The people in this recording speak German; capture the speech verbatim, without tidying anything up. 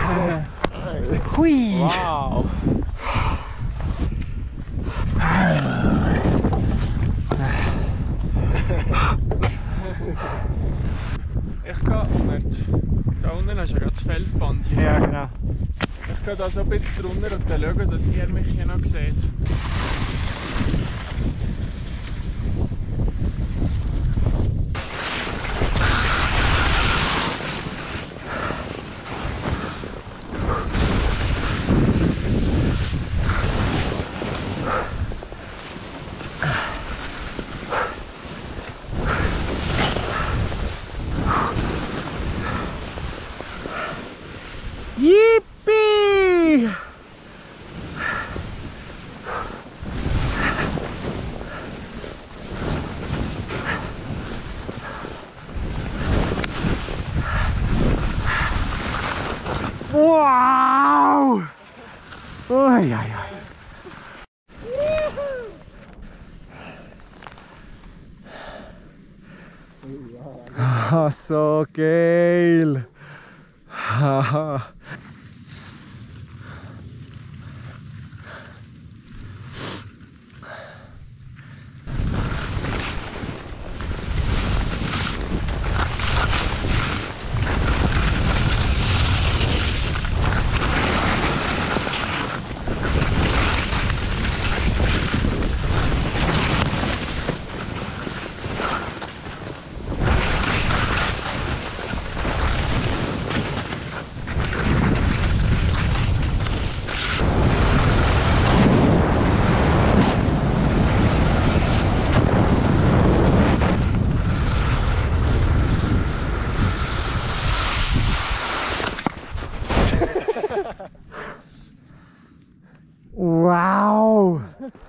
Hui! Wow! Ich gehe unten. Da unten hast du ja gerade das Felsband hier. Ja, genau. Ich gehe da so ein bisschen drunter und dann schauen, dass ihr mich hier noch seht. Yippie! Wow! Ui, ui, ui. Ah, so geil! Haha. Wow!